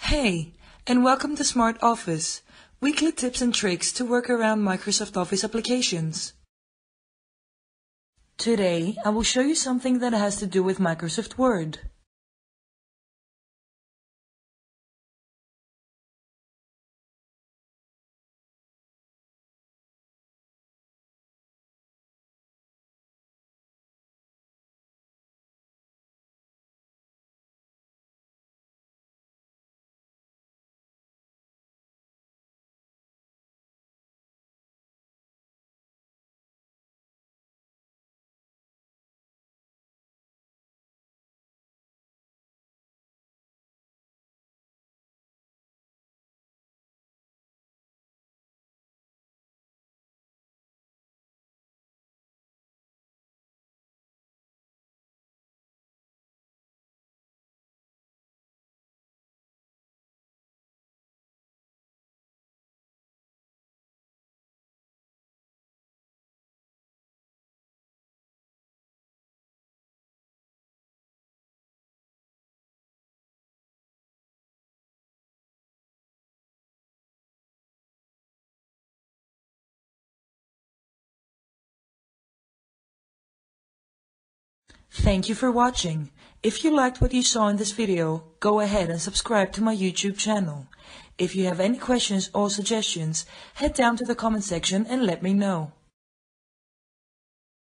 Hey, and welcome to Smart Office, weekly tips and tricks to work around Microsoft Office applications. Today, I will show you something that has to do with Microsoft Word. Thank you for watching. If you liked what you saw in this video, go ahead and subscribe to my YouTube channel. If you have any questions or suggestions, head down to the comment section and let me know.